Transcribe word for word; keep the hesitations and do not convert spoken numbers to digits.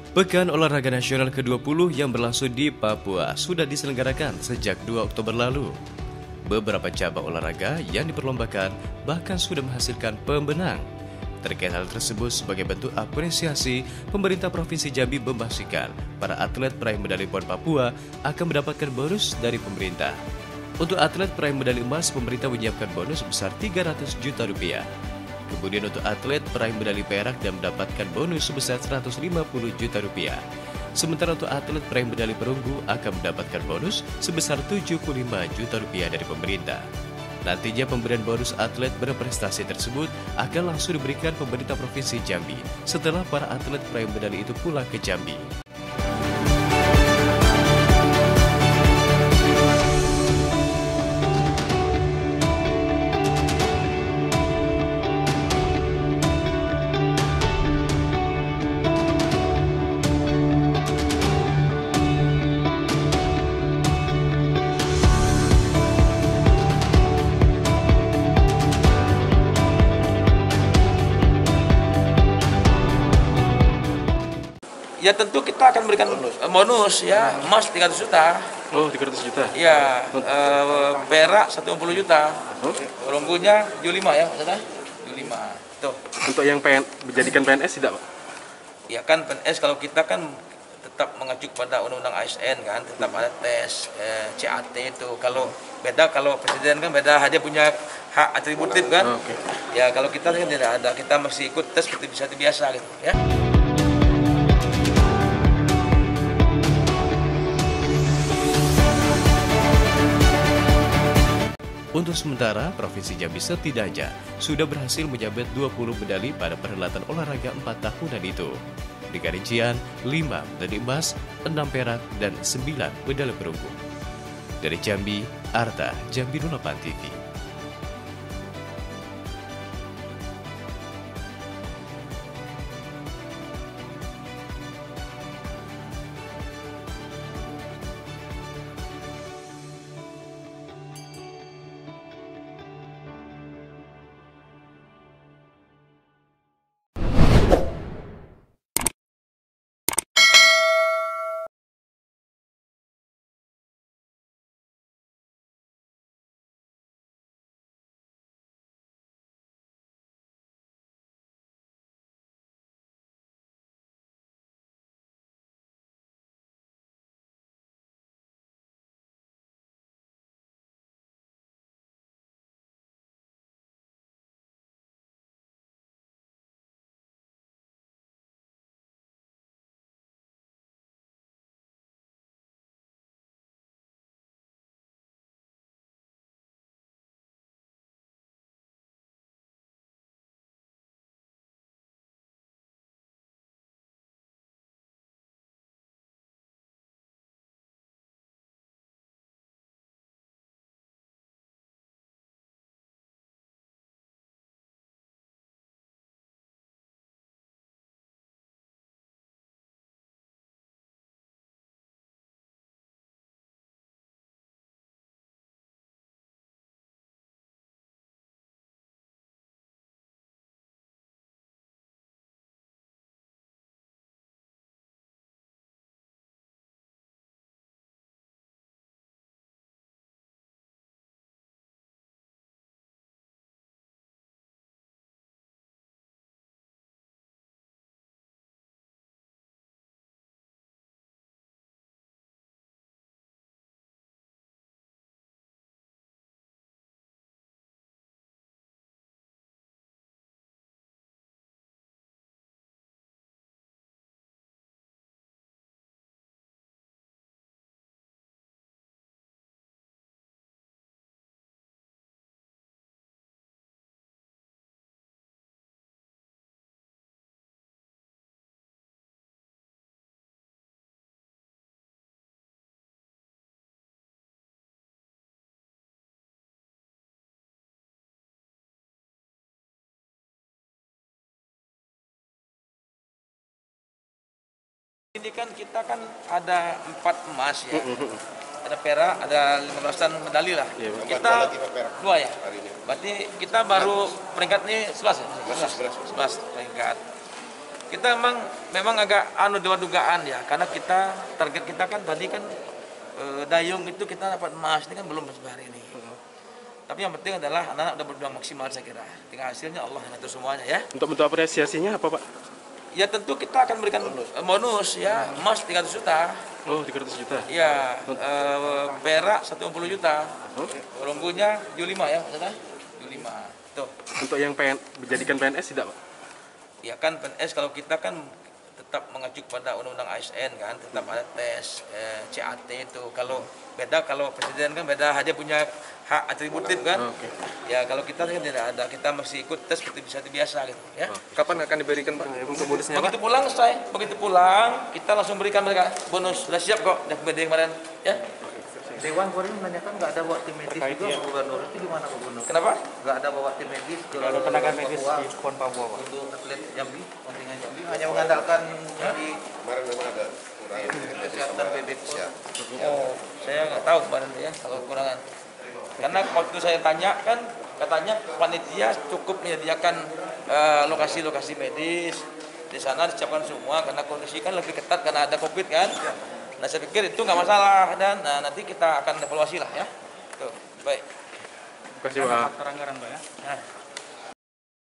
Pekan Olahraga Nasional ke dua puluh yang berlangsung di Papua sudah diselenggarakan sejak dua Oktober lalu. Beberapa cabang olahraga yang diperlombakan bahkan sudah menghasilkan pemenang. Terkait hal tersebut sebagai bentuk apresiasi, pemerintah Provinsi Jambi memastikan para atlet peraih medali PON Papua akan mendapatkan bonus dari pemerintah. Untuk atlet peraih medali emas, pemerintah menyiapkan bonus sebesar tiga ratus juta rupiah. Kemudian untuk atlet peraih medali perak dan mendapatkan bonus sebesar seratus lima puluh juta rupiah. Sementara untuk atlet peraih medali perunggu akan mendapatkan bonus sebesar tujuh puluh lima juta rupiah dari pemerintah. Nantinya pemberian bonus atlet berprestasi tersebut akan langsung diberikan pemerintah Provinsi Jambi setelah para atlet peraih medali itu pulang ke Jambi. Ya tentu kita akan berikan bonus, bonus ya, emas tiga ratus juta. Oh, tiga ratus juta? Ya, eh, perak seratus lima puluh juta. Oh? Perunggunya tujuh puluh lima ya, maksudnya? tujuh puluh lima. Tuh. Untuk yang P N, menjadikan P N S tidak, Pak? Ya kan P N S kalau kita kan tetap mengacu pada undang-undang A S N kan, tetap ada tes eh, C A T itu. Kalau beda kalau presiden kan beda, dia punya hak atributif kan. Oh, okay. Ya kalau kita kan tidak ada, kita masih ikut tes seperti bisa biasa gitu ya. Untuk sementara, Provinsi Jambi setidaknya sudah berhasil menyabet dua puluh medali pada perhelatan olahraga empat tahunan itu. Dengan rincian lima medali emas, enam perak, dan sembilan medali perunggu. Dari Jambi, Arta, Jambi delapan T V. Ini kan kita kan ada empat emas ya, ada perak, ada lima belasan medali lah. Iya, kita dua ya, berarti kita baru peringkat ini sebelas ya? sebelas sebelas peringkat. Kita memang memang agak anu dua dugaan ya, karena kita target kita kan tadi kan e, dayung itu kita dapat emas, ini kan belum sampai hari ini. Tapi yang penting adalah anak-anak udah berjuang maksimal saya kira. Tinggal hasilnya Allah yang ngatur semuanya ya. Untuk bentuk apresiasinya apa Pak? Ya tentu kita akan berikan bonus, bonus ya, emas tiga ratus juta. Oh, tiga ratus juta. Ya, e, perak seratus lima puluh juta. Perunggunya tujuh puluh lima ya, maksudnya? tujuh puluh lima. Tuh. Untuk yang pengen menjadikan P N S tidak Pak? Ya kan P N S kalau kita kan tetap mengacu pada undang-undang A S N kan, tetap ada tes eh, C A T itu. Kalau beda kalau presiden kan beda, dia punya hak atributif kan. Oh, okay. Ya kalau kita kan tidak ada, kita masih ikut tes seperti bisa biasa gitu ya. Kapan akan diberikan Pak untuk bonusnya Pak? Begitu pulang saya, begitu pulang kita langsung berikan mereka bonus. Sudah siap kok, udah beda kemarin ya. Dewan kemarin menanyakan nggak ada bawa tim medis juga ya. Pak Gubernur, itu gimana Pak Gubernur? Kenapa? Nggak ada bawa tim medis ke Ada tenaga medis Papua di Pon Papua, Pak. untuk atlet Jambi, kontingen Jambi hanya mengandalkan di Kemarin memang ada kurang kesehatan P B Pon. Oh, saya nggak tahu kemarin ya kalau kekurangan. Karena waktu saya tanya kan katanya panitia cukup menyediakan eh, lokasi-lokasi medis di sana disiapkan semua karena kondisi kan lebih ketat karena ada COVID kan. Nah saya pikir itu nggak masalah dan nah, nanti kita akan evaluasi lah ya. Tuh, baik. Terima kasih Pak. Faktor anggaran, Pak ya. Nah,